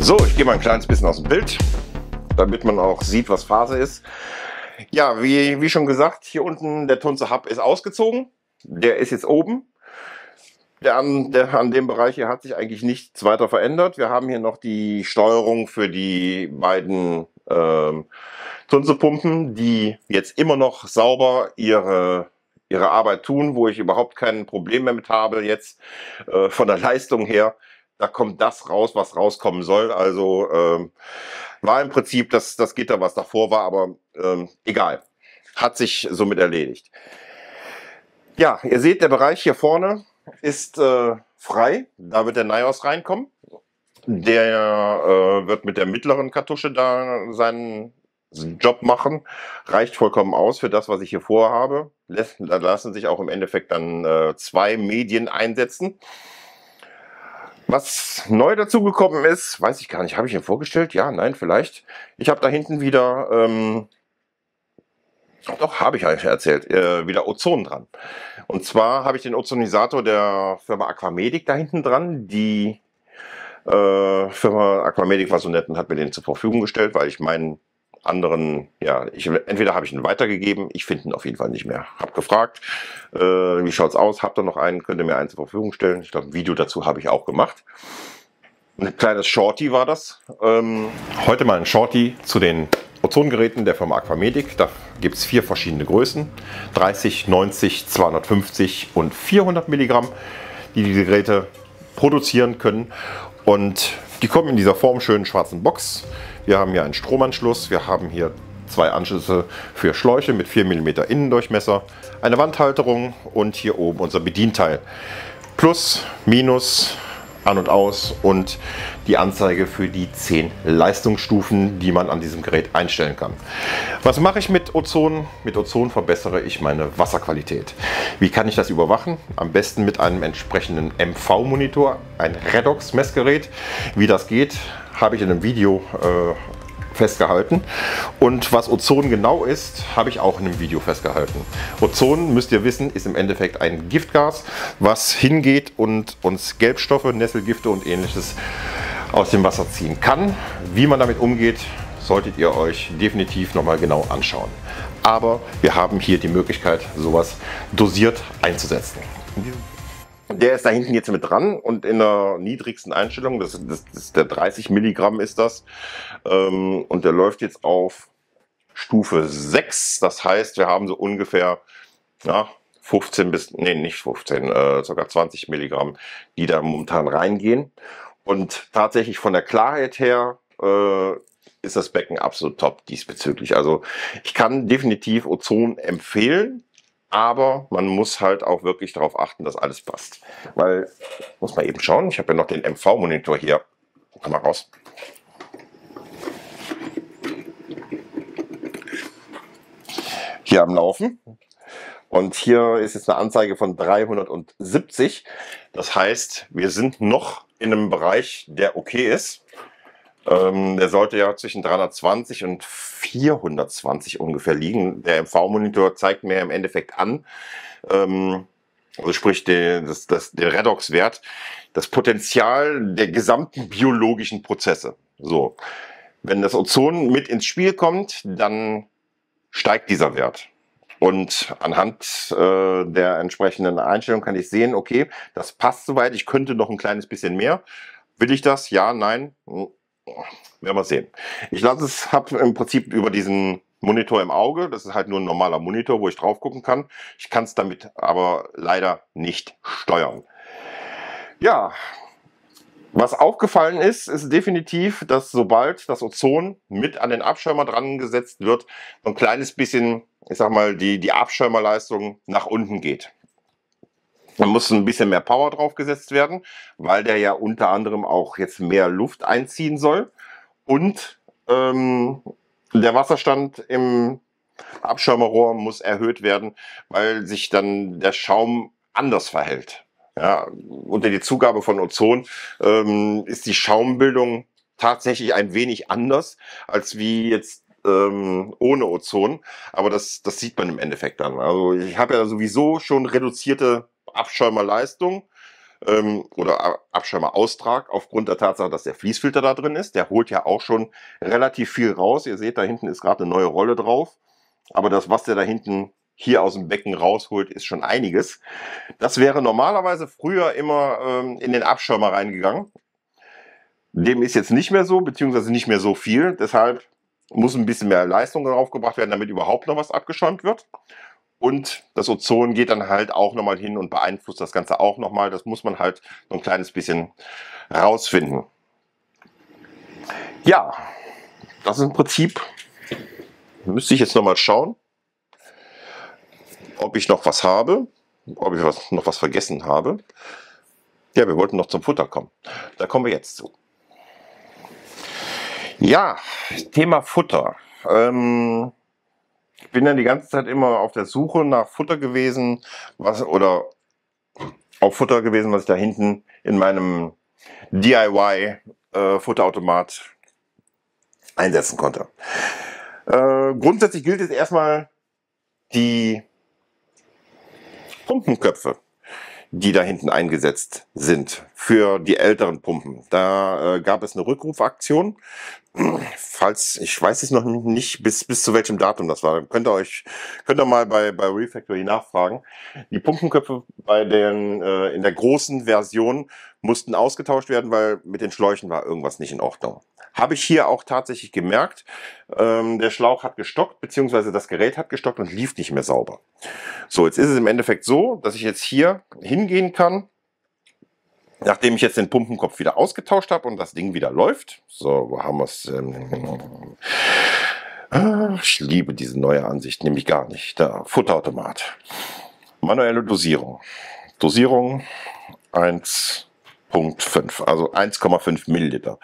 So, ich gehe mal ein kleines bisschen aus dem Bild, damit man auch sieht, was Phase ist. Ja, wie schon gesagt, hier unten der Tunze Hub ist ausgezogen. Der ist jetzt oben. An dem Bereich hier hat sich eigentlich nichts weiter verändert. Wir haben hier noch die Steuerung für die beiden Tunzepumpen, die jetzt immer noch sauber ihre Arbeit tun, wo ich überhaupt kein Problem mehr mit habe jetzt von der Leistung her. Da kommt das raus, was rauskommen soll. Also war im Prinzip das Gitter, was davor war, aber egal. Hat sich somit erledigt. Ja, ihr seht, der Bereich hier vorne ist frei. Da wird der NIOS reinkommen. Der wird mit der mittleren Kartusche da seinen Job machen. Reicht vollkommen aus für das, was ich hier vorhabe. Da lassen sich auch im Endeffekt dann zwei Medien einsetzen. Was neu dazu gekommen ist, weiß ich gar nicht. Habe ich ihn vorgestellt? Ja, nein, vielleicht. Ich habe da hinten wieder, doch, habe ich eigentlich erzählt, wieder Ozon dran. Und zwar habe ich den Ozonisator der Firma Aquamedic da hinten dran. Die Firma Aquamedic war so nett und hat mir den zur Verfügung gestellt, weil ich meinen anderen, ja, entweder habe ich ihn weitergegeben, ich finde ihn auf jeden Fall nicht mehr. Hab gefragt, wie schaut's aus? Habt ihr noch einen? Könnt ihr mir einen zur Verfügung stellen? Ich glaube, ein Video dazu habe ich auch gemacht. Ein kleines Shorty war das. Heute mal ein Shorty zu den Ozongeräten der Firma Aquamedic. Da gibt es 4 verschiedene Größen: 30, 90, 250 und 400 Milligramm, die diese Geräte produzieren können. Und die kommen in dieser formschönen schwarzen Box. Wir haben hier einen Stromanschluss, wir haben hier 2 Anschlüsse für Schläuche mit 4 mm Innendurchmesser, eine Wandhalterung und hier oben unser Bedienteil. Plus, Minus, an und aus und die Anzeige für die 10 Leistungsstufen, die man an diesem Gerät einstellen kann. Was mache ich mit Ozon? Mit Ozon verbessere ich meine Wasserqualität. Wie kann ich das überwachen? Am besten mit einem entsprechenden MV-Monitor, ein Redox-Messgerät. Wie das geht, habe ich in einem Video festgehalten. Und was Ozon genau ist, habe ich auch in einem Video festgehalten. Ozon, müsst ihr wissen, ist im Endeffekt ein Giftgas, was hingeht und uns Gelbstoffe, Nesselgifte und ähnliches aus dem Wasser ziehen kann. Wie man damit umgeht, solltet ihr euch definitiv nochmal genau anschauen. Aber wir haben hier die Möglichkeit, sowas dosiert einzusetzen. Der ist da hinten jetzt mit dran und in der niedrigsten Einstellung, das ist der 30 Milligramm ist das, und der läuft jetzt auf Stufe 6. Das heißt, wir haben so ungefähr 15 bis, nee, nicht 15, ca. 20 Milligramm, die da momentan reingehen. Und tatsächlich von der Klarheit her ist das Becken absolut top diesbezüglich. Also ich kann definitiv Ozon empfehlen. Aber man muss halt auch wirklich darauf achten, dass alles passt. Weil, muss man eben schauen, ich habe ja noch den MV-Monitor hier. Komm mal raus. Hier am Laufen. Und hier ist jetzt eine Anzeige von 370. Das heißt, wir sind noch in einem Bereich, der okay ist. Der sollte ja zwischen 320 und 420 ungefähr liegen. Der MV-Monitor zeigt mir im Endeffekt an, also sprich der Redox-Wert, das Potenzial der gesamten biologischen Prozesse. So, wenn das Ozon mit ins Spiel kommt, dann steigt dieser Wert. Und anhand der entsprechenden Einstellung kann ich sehen, okay, das passt soweit, ich könnte noch ein kleines bisschen mehr. Will ich das? Ja, nein? Werden wir sehen. Ich habe im Prinzip über diesen Monitor im Auge. Das ist halt nur ein normaler Monitor, wo ich drauf gucken kann. Ich kann es damit aber leider nicht steuern. Ja, was aufgefallen ist, ist definitiv, dass sobald das Ozon mit an den Abschirmer dran gesetzt wird, so ein kleines bisschen, ich sag mal, die Abschirmerleistung nach unten geht. Da muss ein bisschen mehr Power drauf gesetzt werden, weil der ja unter anderem auch jetzt mehr Luft einziehen soll. Und der Wasserstand im Abschirmerrohr muss erhöht werden, weil sich dann der Schaum anders verhält. Ja, unter die Zugabe von Ozon ist die Schaumbildung tatsächlich ein wenig anders, als wie jetzt ohne Ozon. Aber das sieht man im Endeffekt dann. Also ich habe ja sowieso schon reduzierte Abschäumerleistung oder Abschirmer-Austrag aufgrund der Tatsache, dass der Fließfilter da drin ist. Der holt ja auch schon relativ viel raus. Ihr seht, da hinten ist gerade eine neue Rolle drauf. Aber das, was der da hinten hier aus dem Becken rausholt, ist schon einiges. Das wäre normalerweise früher immer in den Abschirmer reingegangen. Dem ist jetzt nicht mehr so, beziehungsweise nicht mehr so viel. Deshalb muss ein bisschen mehr Leistung draufgebracht werden, damit überhaupt noch was abgeschäumt wird. Und das Ozon geht dann halt auch nochmal hin und beeinflusst das Ganze auch nochmal. Das muss man halt so ein kleines bisschen rausfinden. Ja, das ist im Prinzip, müsste ich jetzt nochmal schauen, ob ich noch was habe, ob ich noch was vergessen habe. Ja, wir wollten noch zum Futter kommen. Da kommen wir jetzt zu. Ja, Thema Futter. Ich bin ja die ganze Zeit immer auf der Suche nach Futter gewesen, was ich da hinten in meinem DIY Futterautomat einsetzen konnte. Grundsätzlich gilt es erstmal die Pumpenköpfe, die da hinten eingesetzt sind für die älteren Pumpen. Da gab es eine Rückrufaktion. Falls, ich weiß es noch nicht, bis zu welchem Datum das war. Könnt ihr mal bei Refactory nachfragen. Die Pumpenköpfe in der großen Version mussten ausgetauscht werden, weil mit den Schläuchen war irgendwas nicht in Ordnung. Habe ich hier auch tatsächlich gemerkt. Der Schlauch hat gestockt, beziehungsweise das Gerät hat gestockt und lief nicht mehr sauber. So, jetzt ist es im Endeffekt so, dass ich jetzt hier hingehen kann, nachdem ich jetzt den Pumpenkopf wieder ausgetauscht habe und das Ding wieder läuft. So, wo haben wir es? Ich liebe diese neue Ansicht, nämlich gar nicht. Da, Futterautomat. Manuelle Dosierung. Dosierung 1,5, also 1,5 Milliliter.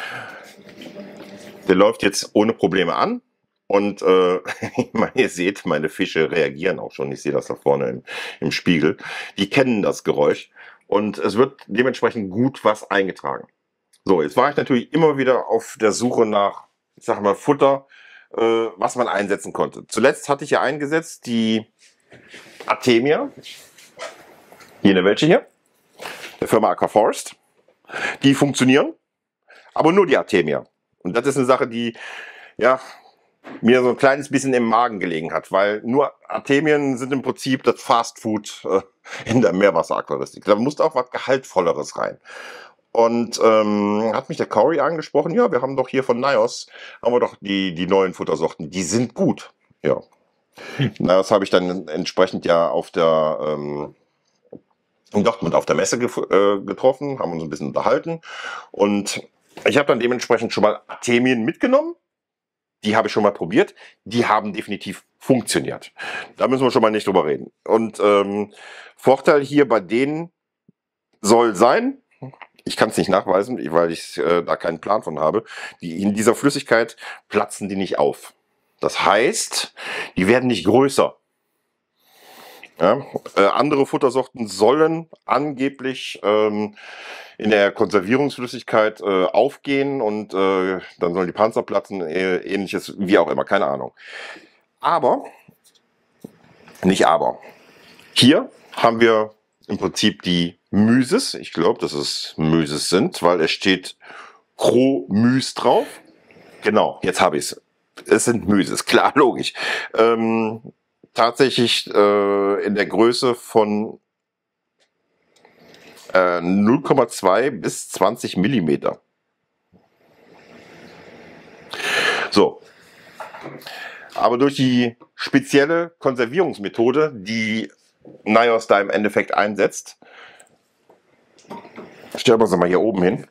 Der läuft jetzt ohne Probleme an. Und ihr seht, meine Fische reagieren auch schon. Ich sehe das da vorne im Spiegel. Die kennen das Geräusch. Und es wird dementsprechend gut was eingetragen. So, jetzt war ich natürlich immer wieder auf der Suche nach, ich sag mal, Futter, was man einsetzen konnte. Zuletzt hatte ich ja eingesetzt die Artemia. Hier eine welche hier. Der Firma Aquaforest. Die funktionieren. Aber nur die Artemia. Und das ist eine Sache, die, ja, mir so ein kleines bisschen im Magen gelegen hat, weil nur Artemien sind im Prinzip das Fastfood in der Meerwasseraquaristik. Da musste auch was Gehaltvolleres rein. Und hat mich der Cory angesprochen, ja, wir haben doch hier von Nios, haben wir doch die neuen Futtersorten, die sind gut. Ja, das habe ich dann entsprechend ja in Dortmund auf der Messe getroffen, haben uns ein bisschen unterhalten und ich habe dann dementsprechend schon mal Artemien mitgenommen. Die habe ich schon mal probiert. Die haben definitiv funktioniert. Da müssen wir schon mal nicht drüber reden. Und Vorteil hier bei denen soll sein, ich kann es nicht nachweisen, weil ich da keinen Plan von habe, in dieser Flüssigkeit platzen die nicht auf. Das heißt, die werden nicht größer. Ja, andere Futtersorten sollen angeblich in der Konservierungsflüssigkeit aufgehen und dann sollen die Panzer platzen, ähnliches, wie auch immer, keine Ahnung. Aber, hier haben wir im Prinzip die Mysis. Ich glaube, dass es Mysis sind, weil es steht Chromys drauf. Genau, jetzt habe ich es. Es sind Mysis, klar, logisch. Tatsächlich in der Größe von 0,2 bis 20 Millimeter. So. Aber durch die spezielle Konservierungsmethode, die Nios da im Endeffekt einsetzt, stellen wir sie mal hier oben hin,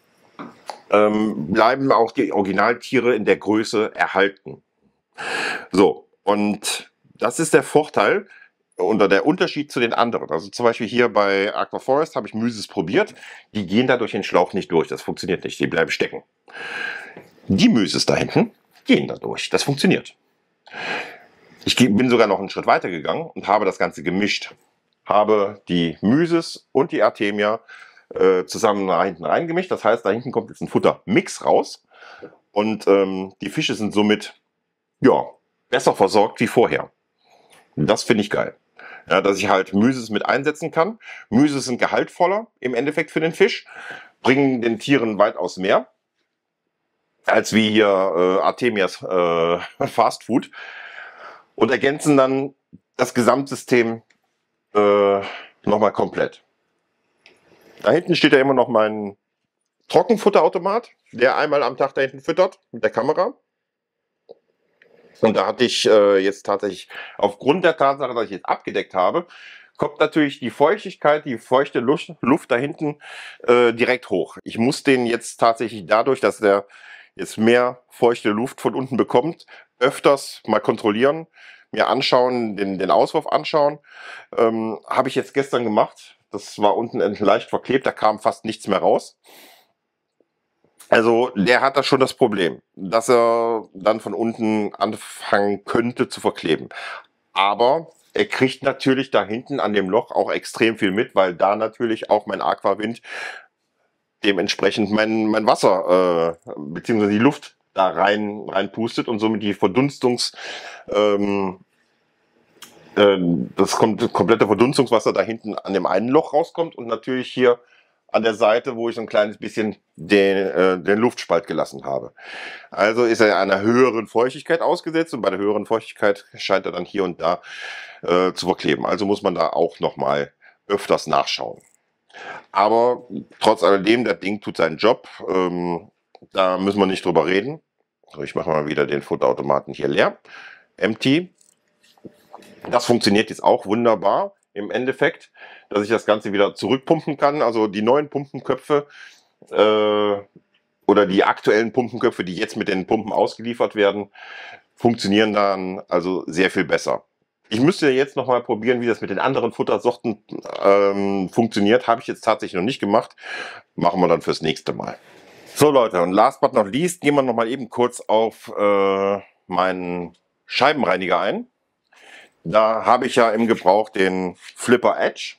bleiben auch die Originaltiere in der Größe erhalten. So, und das ist der Vorteil oder der Unterschied zu den anderen. Also zum Beispiel hier bei Aquaforest habe ich Mysis probiert. Die gehen da durch den Schlauch nicht durch. Das funktioniert nicht. Die bleiben stecken. Die Mysis da hinten gehen da durch. Das funktioniert. Ich bin sogar noch einen Schritt weiter gegangen und habe das Ganze gemischt. Habe die Mysis und die Artemia zusammen da hinten reingemischt. Das heißt, da hinten kommt jetzt ein Futtermix raus. Und die Fische sind somit, ja, besser versorgt wie vorher. Das finde ich geil. Ja, dass ich halt Mysis mit einsetzen kann. Mysis sind gehaltvoller im Endeffekt für den Fisch, bringen den Tieren weitaus mehr als wie hier Artemias Fast Food und ergänzen dann das Gesamtsystem nochmal komplett. Da hinten steht ja immer noch mein Trockenfutterautomat, der einmal am Tag da hinten füttert mit der Kamera. Und da hatte ich jetzt tatsächlich, aufgrund der Tatsache, dass ich jetzt abgedeckt habe, kommt natürlich die Feuchtigkeit, die feuchte Luft da hinten direkt hoch. Ich muss den jetzt tatsächlich dadurch, dass der jetzt mehr feuchte Luft von unten bekommt, öfters mal kontrollieren, mir anschauen, den Auswurf anschauen. Habe ich jetzt gestern gemacht. Das war unten leicht verklebt, da kam fast nichts mehr raus. Also der hat da schon das Problem, dass er dann von unten anfangen könnte zu verkleben. Aber er kriegt natürlich da hinten an dem Loch auch extrem viel mit, weil da natürlich auch mein Aquawind dementsprechend mein Wasser beziehungsweise die Luft da rein pustet und somit die das komplette Verdunstungswasser da hinten an dem einen Loch rauskommt und natürlich hier an der Seite, wo ich so ein kleines bisschen den Luftspalt gelassen habe. Also ist er einer höheren Feuchtigkeit ausgesetzt und bei der höheren Feuchtigkeit scheint er dann hier und da zu verkleben. Also muss man da auch nochmal öfters nachschauen. Aber trotz alledem, das Ding tut seinen Job. Da müssen wir nicht drüber reden. So, ich mache mal wieder den Futterautomaten hier leer. Empty. Das funktioniert jetzt auch wunderbar im Endeffekt, dass ich das Ganze wieder zurückpumpen kann. Also die neuen Pumpenköpfe oder die aktuellen Pumpenköpfe, die jetzt mit den Pumpen ausgeliefert werden, funktionieren dann also sehr viel besser. Ich müsste jetzt noch mal probieren, wie das mit den anderen Futtersorten funktioniert. Habe ich jetzt tatsächlich noch nicht gemacht. Machen wir dann fürs nächste Mal. So Leute, und last but not least gehen wir noch mal eben kurz auf meinen Scheibenreiniger ein. Da habe ich ja im Gebrauch den Flipper Edge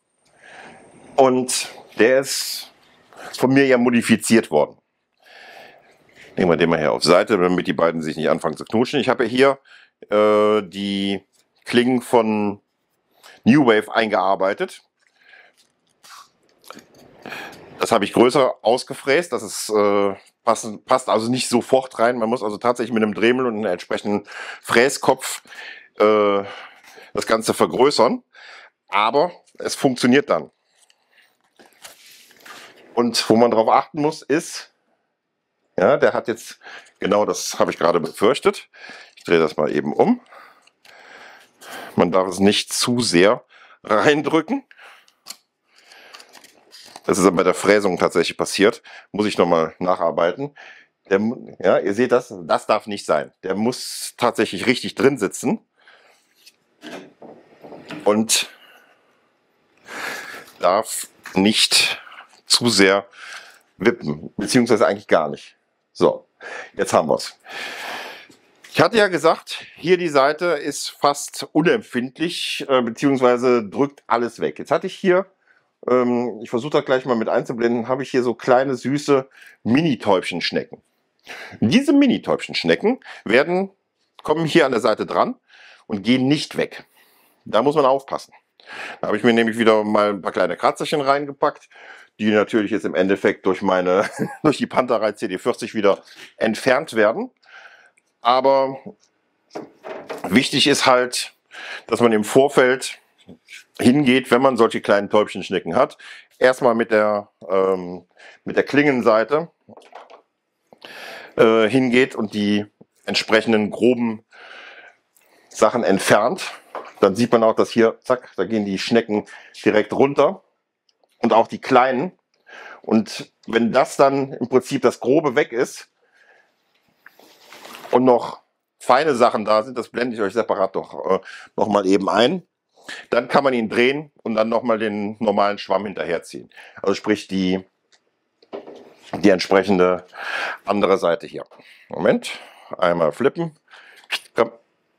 und der ist von mir ja modifiziert worden. Nehmen wir den mal hier auf Seite, damit die beiden sich nicht anfangen zu knutschen. Ich habe ja hier die Klingen von New Wave eingearbeitet. Das habe ich größer ausgefräst, das ist passt also nicht sofort rein. Man muss also tatsächlich mit einem Dremel und einem entsprechenden Fräskopf das Ganze vergrößern, aber es funktioniert dann. Und wo man darauf achten muss, ist, ja, der hat jetzt, genau das habe ich gerade befürchtet. Ich drehe das mal eben um. Man darf es nicht zu sehr reindrücken. Das ist aber bei der Fräsung tatsächlich passiert. Muss ich nochmal nacharbeiten. Ja, ihr seht das, das darf nicht sein. Der muss tatsächlich richtig drin sitzen. Und darf nicht zu sehr wippen, beziehungsweise eigentlich gar nicht. So, jetzt haben wir es. Ich hatte ja gesagt, hier die Seite ist fast unempfindlich, beziehungsweise drückt alles weg. Jetzt hatte ich hier, ich versuche das gleich mal mit einzublenden, habe ich hier so kleine süße Mini-Täubchenschnecken. Diese Mini-Täubchenschnecken kommen hier an der Seite dran und gehen nicht weg. Da muss man aufpassen. Da habe ich mir nämlich wieder mal ein paar kleine Kratzerchen reingepackt, die natürlich jetzt im Endeffekt durch durch die Panterei CD40 wieder entfernt werden. Aber wichtig ist halt, dass man im Vorfeld hingeht, wenn man solche kleinen Täubchenschnecken hat, erstmal mit der Klingenseite hingeht und die entsprechenden groben Sachen entfernt. Dann sieht man auch, dass hier, zack, da gehen die Schnecken direkt runter und auch die kleinen. Und wenn das dann im Prinzip das Grobe weg ist und noch feine Sachen da sind, das blende ich euch separat doch noch mal eben ein, dann kann man ihn drehen und dann noch mal den normalen Schwamm hinterherziehen. Also sprich die entsprechende andere Seite hier. Moment, einmal flippen. Komm.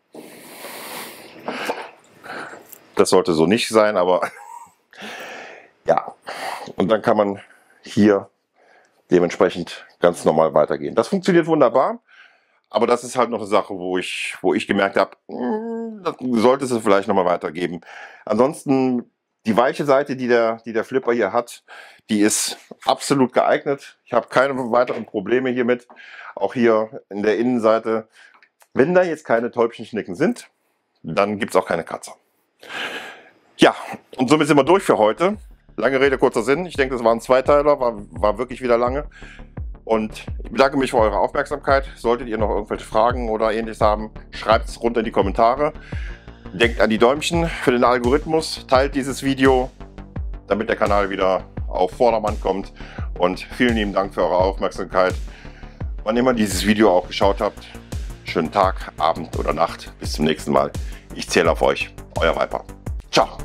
Das sollte so nicht sein, aber ja. Und dann kann man hier dementsprechend ganz normal weitergehen. Das funktioniert wunderbar. Aber das ist halt noch eine Sache, wo ich gemerkt habe, das sollte es vielleicht nochmal weitergeben. Ansonsten die weiche Seite, die der Flipper hier hat, die ist absolut geeignet. Ich habe keine weiteren Probleme hiermit. Auch hier in der Innenseite. Wenn da jetzt keine Täubchenschnecken sind, dann gibt es auch keine Kratzer. Ja, und somit sind wir durch für heute. Lange Rede, kurzer Sinn. Ich denke, das war ein Zweiteiler, war wirklich wieder lange. Und ich bedanke mich für eure Aufmerksamkeit. Solltet ihr noch irgendwelche Fragen oder Ähnliches haben, schreibt es runter in die Kommentare. Denkt an die Däumchen für den Algorithmus, teilt dieses Video, damit der Kanal wieder auf Vordermann kommt. Und vielen lieben Dank für eure Aufmerksamkeit. Wann immer dieses Video auch geschaut habt, schönen Tag, Abend oder Nacht. Bis zum nächsten Mal. Ich zähle auf euch. Euer Viper. Ciao.